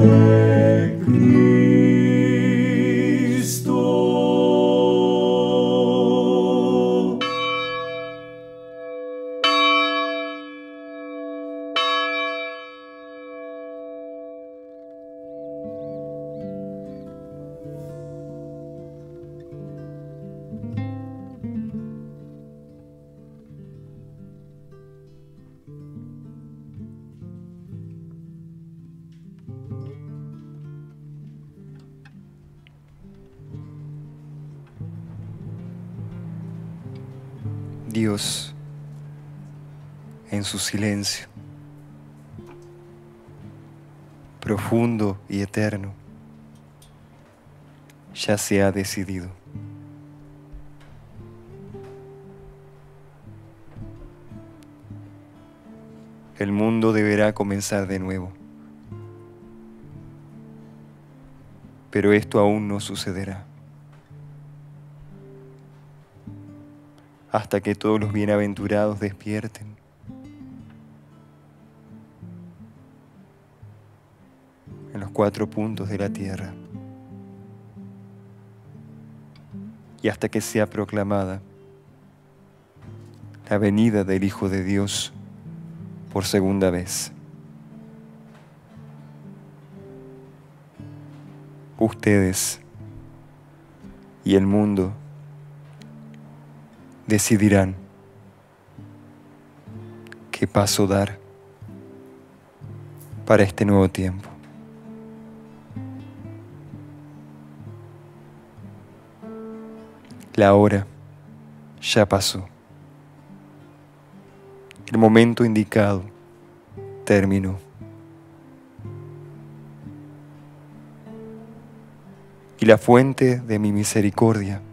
de Cristo. Dios, en su silencio, profundo y eterno, ya se ha decidido. El mundo deberá comenzar de nuevo, pero esto aún no sucederá hasta que todos los bienaventurados despierten en los 4 puntos de la tierra y hasta que sea proclamada la venida del Hijo de Dios por segunda vez. Ustedes y el mundo decidirán qué paso dar para este nuevo tiempo. La hora ya pasó. El momento indicado terminó. Y la fuente de mi misericordia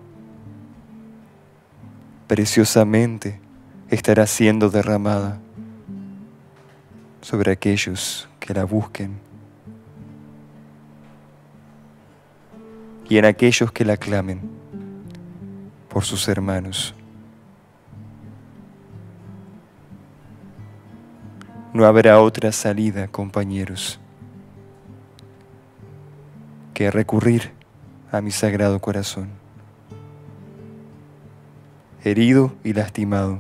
preciosamente estará siendo derramada sobre aquellos que la busquen y en aquellos que la clamen por sus hermanos. No habrá otra salida, compañeros, que recurrir a mi sagrado corazón, herido y lastimado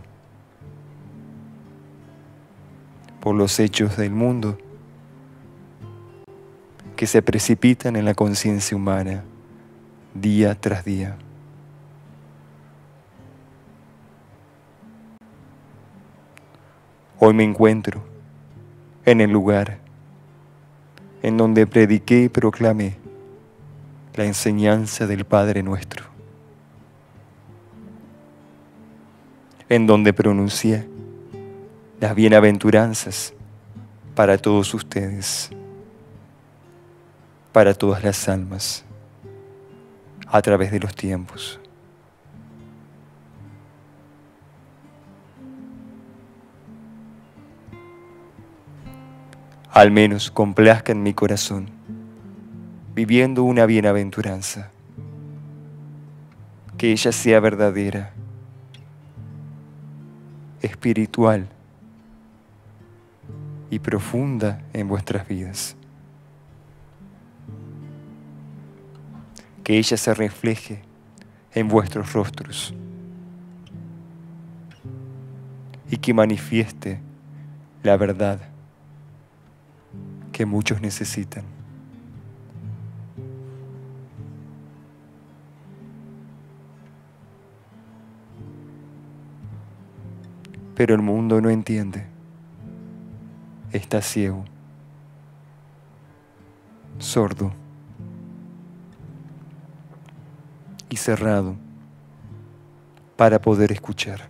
por los hechos del mundo que se precipitan en la conciencia humana día tras día. Hoy me encuentro en el lugar en donde prediqué y proclamé la enseñanza del Padre Nuestro, en donde pronuncié las bienaventuranzas para todos ustedes, para todas las almas, a través de los tiempos. Al menos complazca en mi corazón, viviendo una bienaventuranza, que ella sea verdadera, espiritual y profunda en vuestras vidas. Que ella se refleje en vuestros rostros y que manifieste la verdad que muchos necesitan. Pero el mundo no entiende. Está ciego, sordo y cerrado para poder escuchar.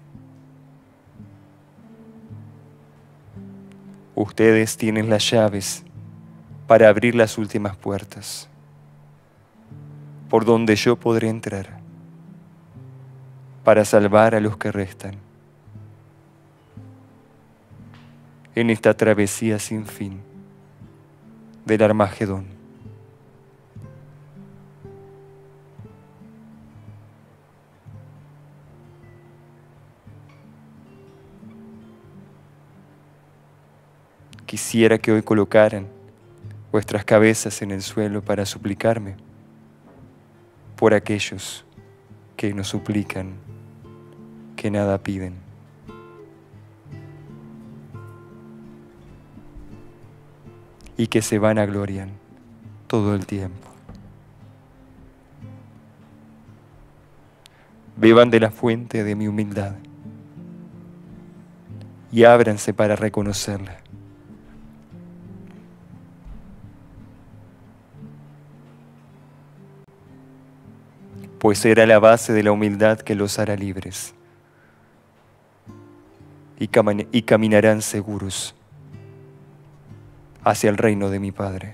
Ustedes tienen las llaves para abrir las últimas puertas, por donde yo podré entrar, para salvar a los que restan en esta travesía sin fin del Armagedón. Quisiera que hoy colocaran vuestras cabezas en el suelo para suplicarme por aquellos que no suplican, que nada piden. Y que se vanaglorian todo el tiempo. Beban de la fuente de mi humildad y ábranse para reconocerla. Pues será la base de la humildad que los hará libres y caminarán seguros hacia el reino de mi Padre.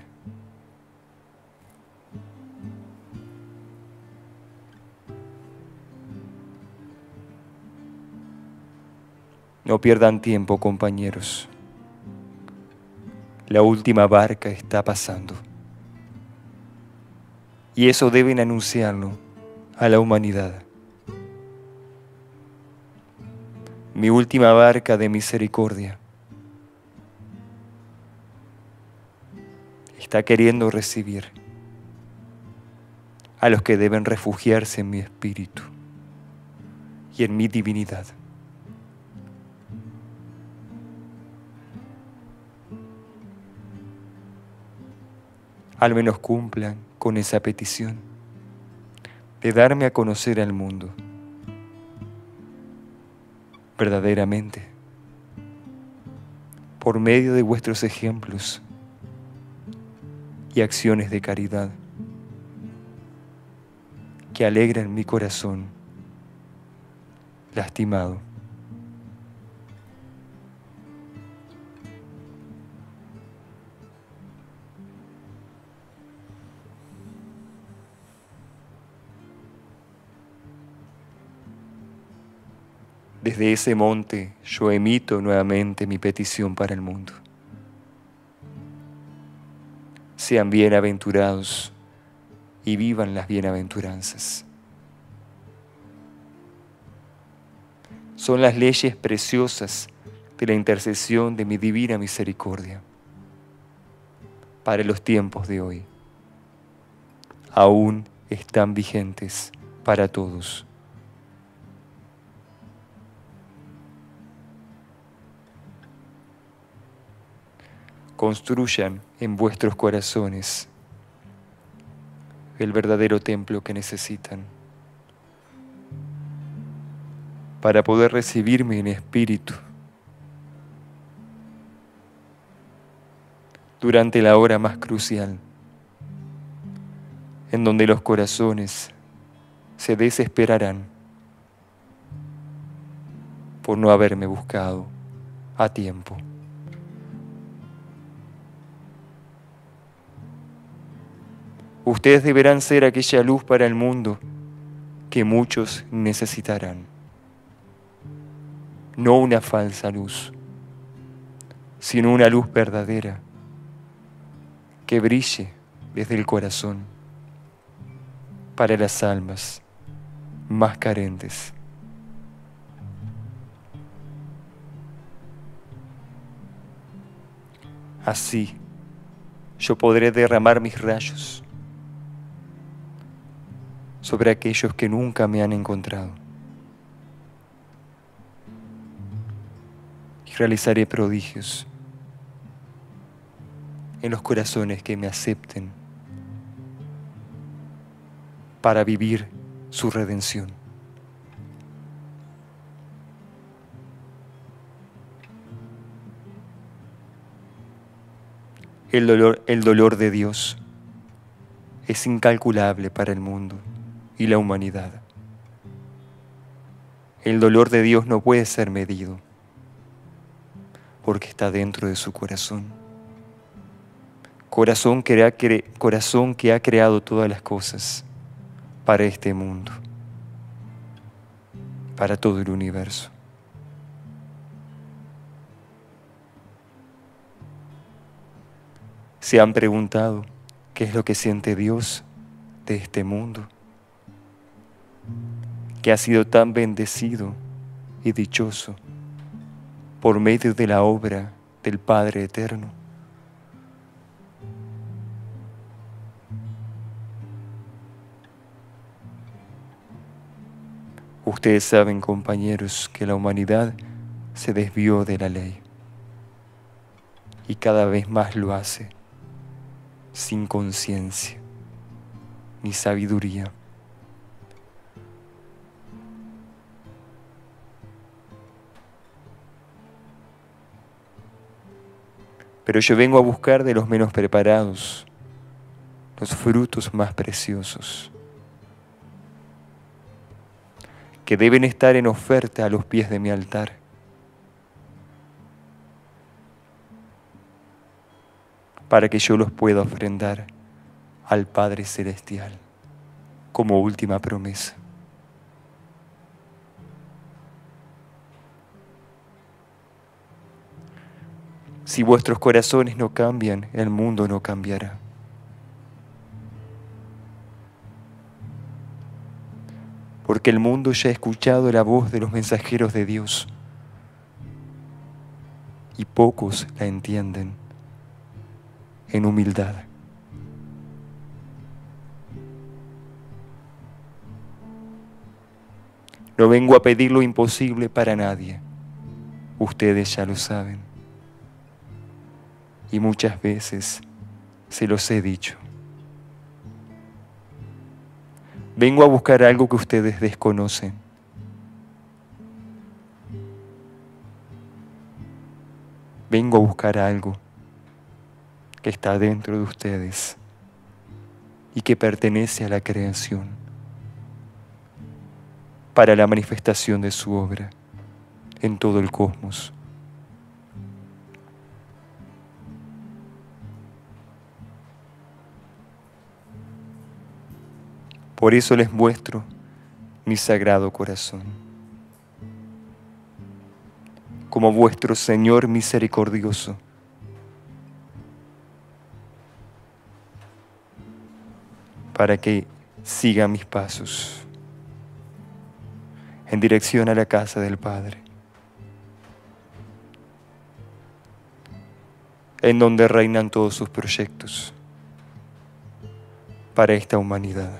No pierdan tiempo, compañeros. La última barca está pasando. Y eso deben anunciarlo a la humanidad. Mi última barca de misericordia está queriendo recibir a los que deben refugiarse en mi espíritu y en mi divinidad. Al menos cumplan con esa petición de darme a conocer al mundo verdaderamente por medio de vuestros ejemplos y acciones de caridad que alegran mi corazón lastimado. Desde ese monte yo emito nuevamente mi petición para el mundo. Sean bienaventurados y vivan las bienaventuranzas. Son las leyes preciosas de la intercesión de mi divina misericordia para los tiempos de hoy. Aún están vigentes para todos. Construyan en vuestros corazones el verdadero templo que necesitan para poder recibirme en espíritu durante la hora más crucial, en donde los corazones se desesperarán por no haberme buscado a tiempo. Ustedes deberán ser aquella luz para el mundo que muchos necesitarán. No una falsa luz, sino una luz verdadera que brille desde el corazón para las almas más carentes. Así yo podré derramar mis rayos sobre aquellos que nunca me han encontrado. Y realizaré prodigios en los corazones que me acepten para vivir su redención. El dolor de Dios es incalculable para el mundo y la humanidad. El dolor de Dios no puede ser medido porque está dentro de su corazón. Corazón que ha creado todas las cosas para este mundo, para todo el universo. ¿Se han preguntado qué es lo que siente Dios de este mundo, que ha sido tan bendecido y dichoso por medio de la obra del Padre Eterno? Ustedes saben, compañeros, que la humanidad se desvió de la ley y cada vez más lo hace sin conciencia ni sabiduría. Pero yo vengo a buscar de los menos preparados los frutos más preciosos, que deben estar en oferta a los pies de mi altar. Para que yo los pueda ofrendar al Padre Celestial como última promesa. Si vuestros corazones no cambian, el mundo no cambiará. Porque el mundo ya ha escuchado la voz de los mensajeros de Dios y pocos la entienden en humildad. No vengo a pedir lo imposible para nadie. Ustedes ya lo saben. Y muchas veces se los he dicho. Vengo a buscar algo que ustedes desconocen. Vengo a buscar algo que está dentro de ustedes y que pertenece a la creación para la manifestación de su obra en todo el cosmos. Por eso les muestro mi sagrado corazón, como vuestro Señor misericordioso, para que siga mis pasos en dirección a la casa del Padre, en donde reinan todos sus proyectos para esta humanidad.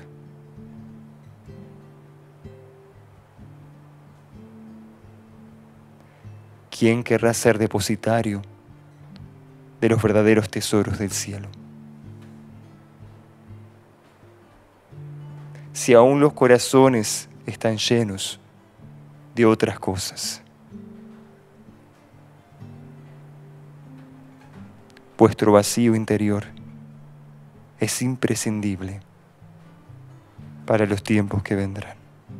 ¿Quién querrá ser depositario de los verdaderos tesoros del cielo? Si aún los corazones están llenos de otras cosas. Vuestro vacío interior es imprescindible para los tiempos que vendrán.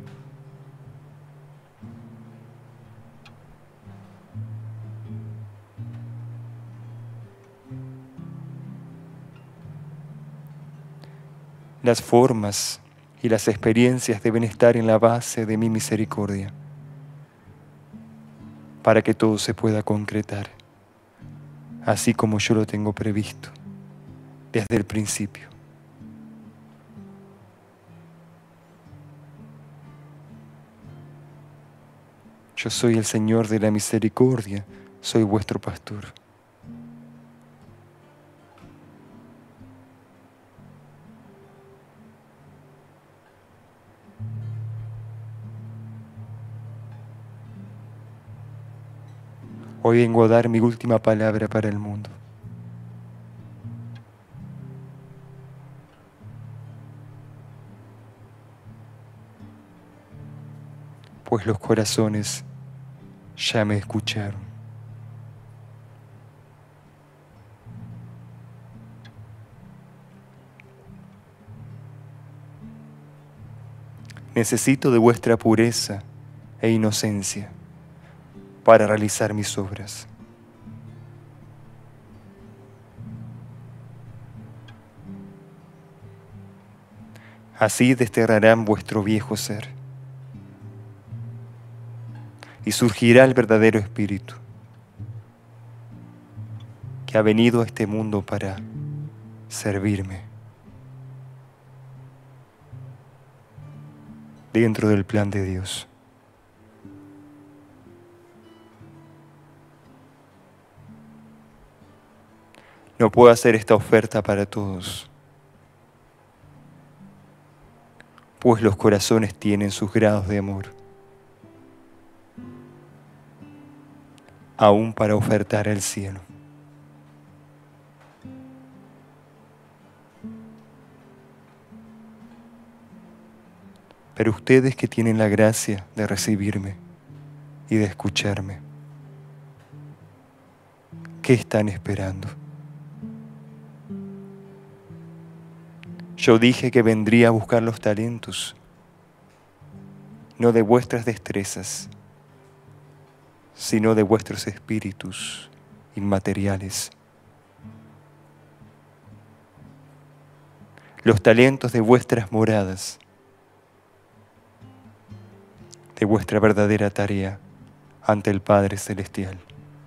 Las formas y las experiencias deben estar en la base de mi misericordia para que todo se pueda concretar, así como yo lo tengo previsto desde el principio. Yo soy el Señor de la misericordia, soy vuestro pastor. Hoy vengo a dar mi última palabra para el mundo. Pues los corazones ya me escucharon. Necesito de vuestra pureza e inocencia para realizar mis obras. Así desterrarán vuestro viejo ser y surgirá el verdadero espíritu que ha venido a este mundo para servirme dentro del plan de Dios. No puedo hacer esta oferta para todos, pues los corazones tienen sus grados de amor. aún para ofertar al cielo. Pero ustedes que tienen la gracia de recibirme y de escucharme, ¿qué están esperando? Yo dije que vendría a buscar los talentos, no de vuestras destrezas, sino de vuestros espíritus inmateriales. Los talentos de vuestras moradas, de vuestra verdadera tarea ante el Padre Celestial.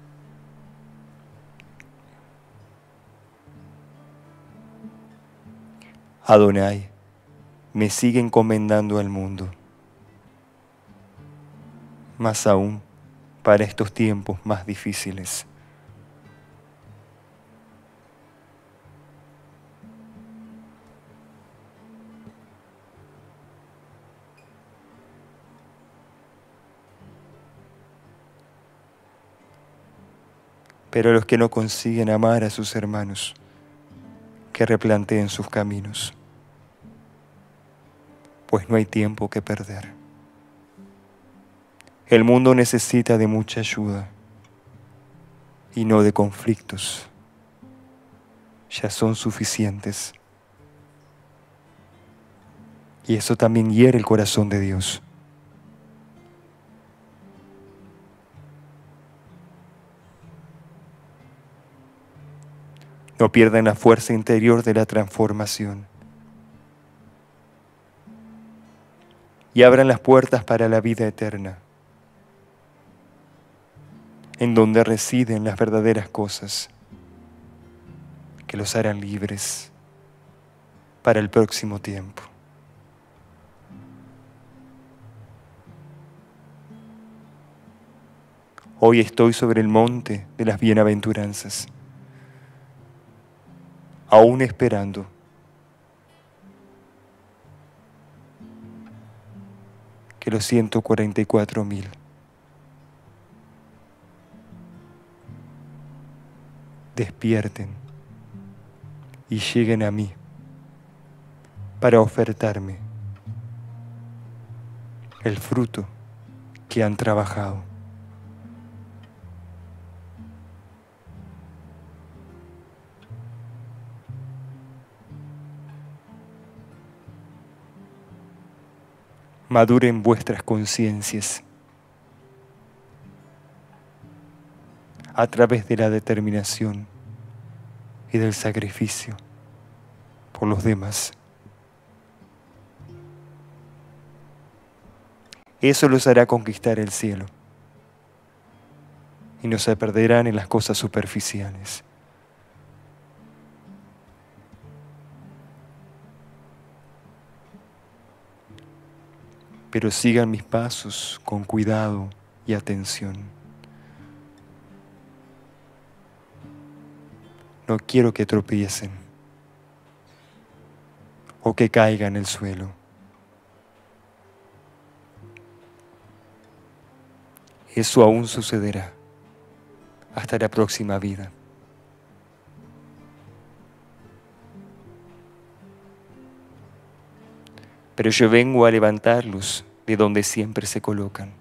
Adonai me sigue encomendando al mundo, más aún para estos tiempos más difíciles. Pero los que no consiguen amar a sus hermanos, que replanteen sus caminos, pues no hay tiempo que perder. El mundo necesita de mucha ayuda y no de conflictos. Ya son suficientes. Y eso también hiere el corazón de Dios. No pierdan la fuerza interior de la transformación. Y abran las puertas para la vida eterna, en donde residen las verdaderas cosas que los harán libres para el próximo tiempo. Hoy estoy sobre el monte de las bienaventuranzas, aún esperando que los 144.000 despierten y lleguen a mí para ofertarme el fruto que han trabajado. Maduren vuestras conciencias a través de la determinación y del sacrificio por los demás. Eso los hará conquistar el cielo y no se perderán en las cosas superficiales. Pero sigan mis pasos con cuidado y atención. No quiero que tropiecen o que caigan en el suelo. Eso aún sucederá hasta la próxima vida. Pero yo vengo a levantarlos de donde siempre se colocan,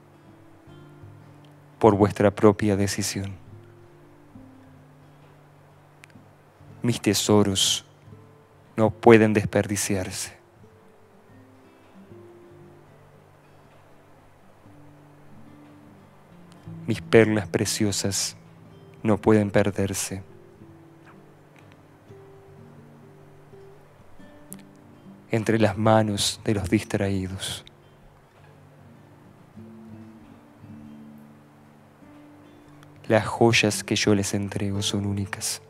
por vuestra propia decisión. Mis tesoros no pueden desperdiciarse. Mis perlas preciosas no pueden perderse. Entre las manos de los distraídos. Las joyas que yo les entrego son únicas.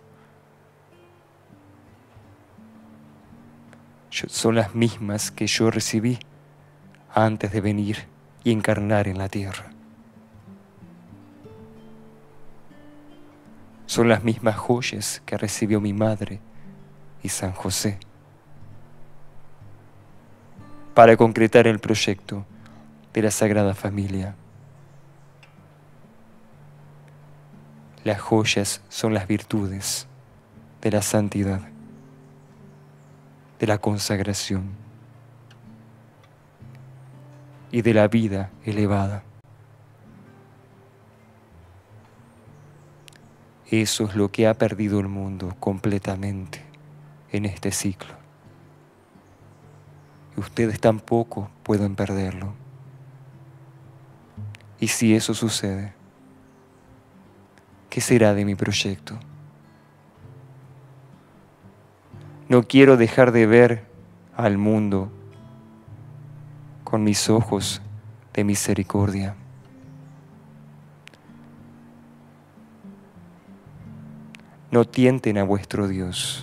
Son las mismas que yo recibí antes de venir y encarnar en la tierra. Son las mismas joyas que recibió mi madre y San José para concretar el proyecto de la Sagrada Familia. Las joyas son las virtudes de la santidad, de la consagración y de la vida elevada. Eso es lo que ha perdido el mundo completamente en este ciclo. Y ustedes tampoco pueden perderlo. Y si eso sucede, ¿qué será de mi proyecto? No quiero dejar de ver al mundo con mis ojos de misericordia. No tienten a vuestro Dios.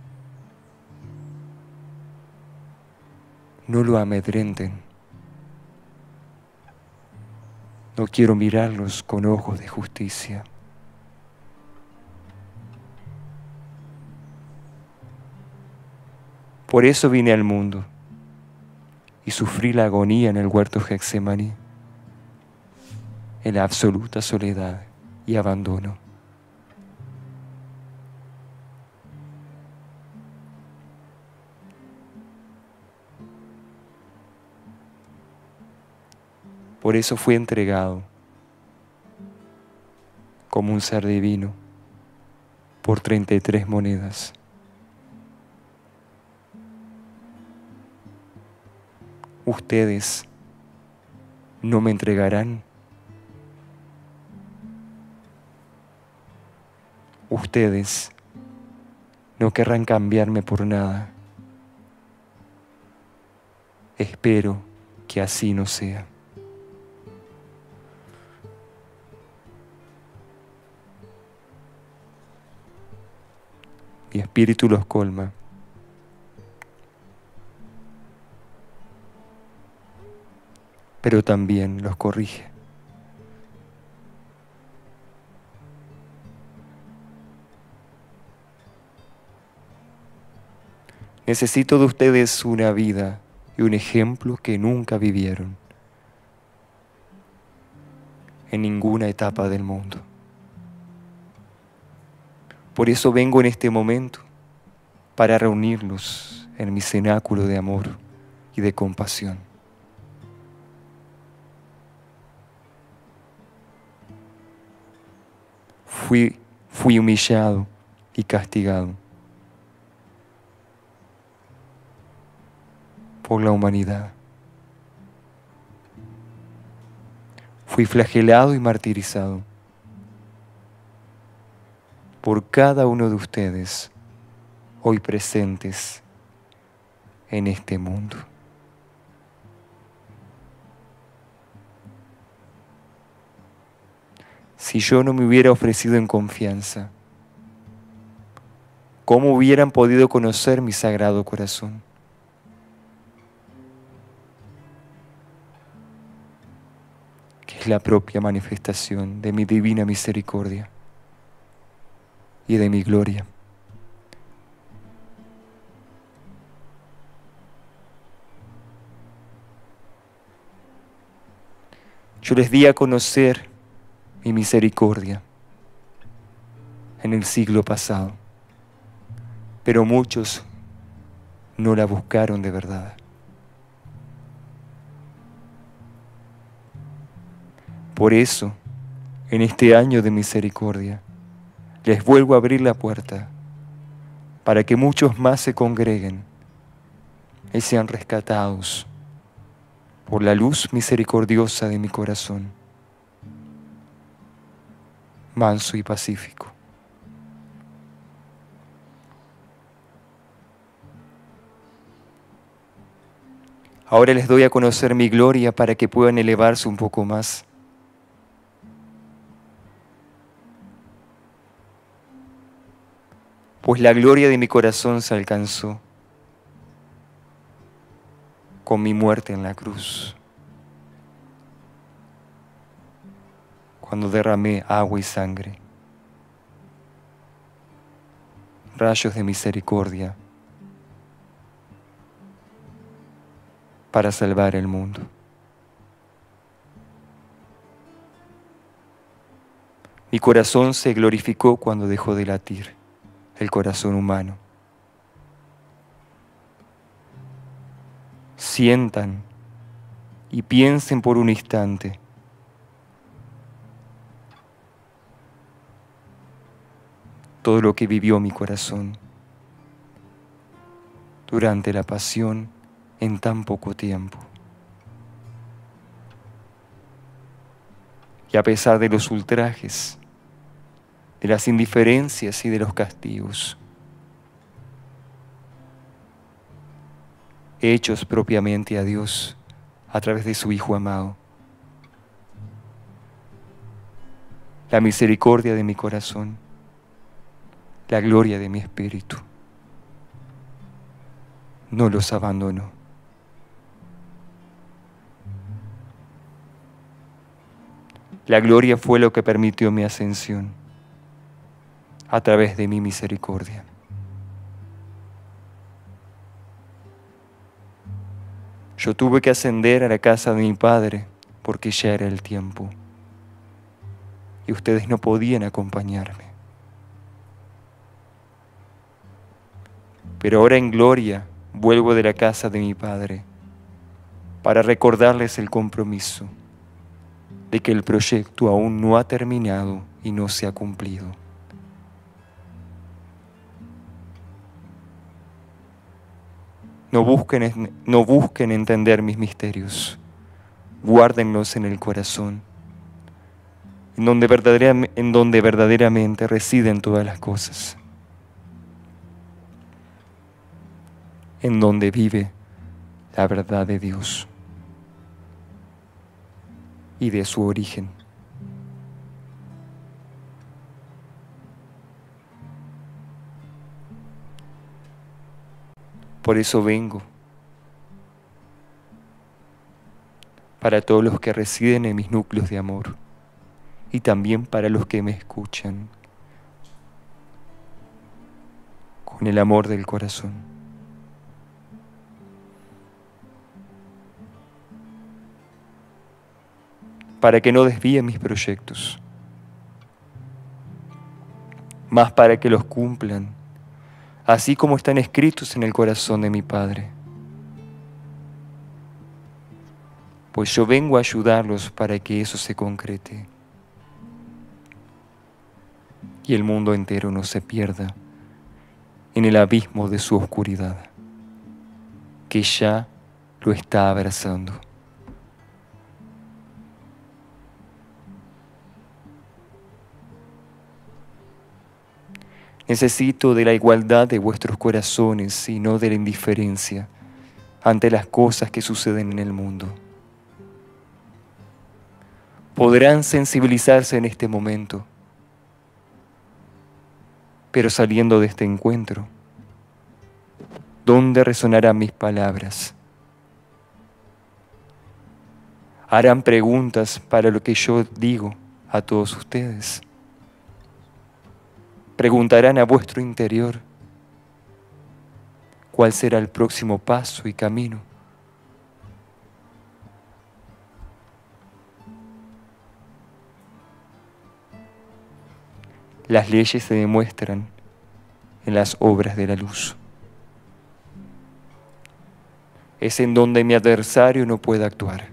No lo amedrenten. No quiero mirarlos con ojos de justicia. Por eso vine al mundo y sufrí la agonía en el huerto Getsemaní, en la absoluta soledad y abandono. Por eso fui entregado como un ser divino por 33 monedas. Ustedes no me entregarán. Ustedes no querrán cambiarme por nada. Espero que así no sea. Mi espíritu los colma. Pero también los corrige. Necesito de ustedes una vida y un ejemplo que nunca vivieron en ninguna etapa del mundo. Por eso vengo en este momento para reunirlos en mi cenáculo de amor y de compasión. Fui humillado y castigado por la humanidad. Fui flagelado y martirizado por cada uno de ustedes hoy presentes en este mundo. Si yo no me hubiera ofrecido en confianza, ¿cómo hubieran podido conocer mi sagrado corazón? Que es la propia manifestación de mi divina misericordia y de mi gloria. Yo les di a conocer mi misericordia en el siglo pasado, pero muchos no la buscaron de verdad. Por eso, en este año de misericordia, les vuelvo a abrir la puerta para que muchos más se congreguen y sean rescatados por la luz misericordiosa de mi corazón, manso y pacífico. Ahora les doy a conocer mi gloria para que puedan elevarse un poco más. Pues la gloria de mi corazón se alcanzó con mi muerte en la cruz, cuando derramé agua y sangre, rayos de misericordia para salvar el mundo. Mi corazón se glorificó cuando dejó de latir el corazón humano. Sientan y piensen por un instante todo lo que vivió mi corazón durante la pasión en tan poco tiempo. Y a pesar de los ultrajes, de las indiferencias y de los castigos, hechos propiamente a Dios a través de su Hijo amado, la misericordia de mi corazón, la gloria de mi espíritu, no los abandonó. La gloria fue lo que permitió mi ascensión a través de mi misericordia. Yo tuve que ascender a la casa de mi Padre porque ya era el tiempo y ustedes no podían acompañarme. Pero ahora en gloria vuelvo de la casa de mi Padre para recordarles el compromiso de que el proyecto aún no ha terminado y no se ha cumplido. No busquen entender mis misterios, guárdenlos en el corazón, en donde verdaderamente residen todas las cosas, en donde vive la verdad de Dios y de su origen. Por eso vengo, para todos los que residen en mis núcleos de amor y también para los que me escuchan con el amor del corazón. Para que no desvíen mis proyectos, más para que los cumplan, así como están escritos en el corazón de mi Padre. Pues yo vengo a ayudarlos para que eso se concrete y el mundo entero no se pierda en el abismo de su oscuridad, que ya lo está abrazando. Necesito de la igualdad de vuestros corazones y no de la indiferencia ante las cosas que suceden en el mundo. Podrán sensibilizarse en este momento, pero saliendo de este encuentro, ¿dónde resonarán mis palabras? Harán preguntas para lo que yo digo a todos ustedes. Preguntarán a vuestro interior cuál será el próximo paso y camino. Las leyes se demuestran en las obras de la luz. Es en donde mi adversario no puede actuar.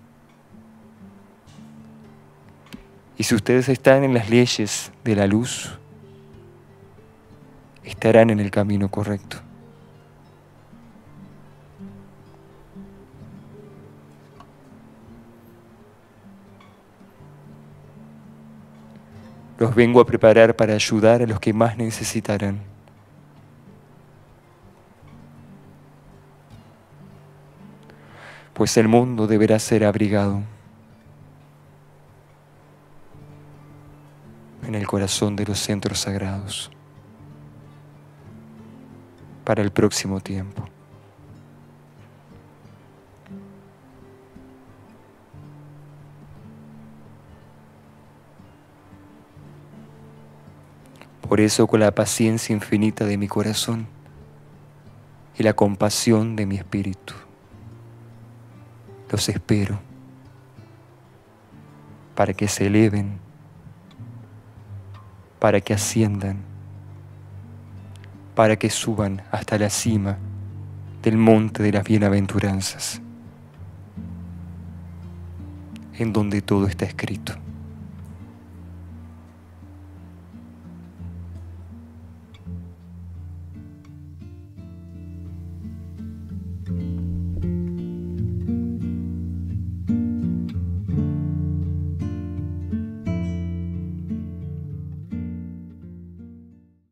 Y si ustedes están en las leyes de la luz, estarán en el camino correcto. Los vengo a preparar para ayudar a los que más necesitarán. Pues el mundo deberá ser abrigado en el corazón de los centros sagrados para el próximo tiempo. Por eso, con la paciencia infinita de mi corazón y la compasión de mi espíritu, los espero para que se eleven para que asciendan, para que suban hasta la cima del monte de las bienaventuranzas, en donde todo está escrito.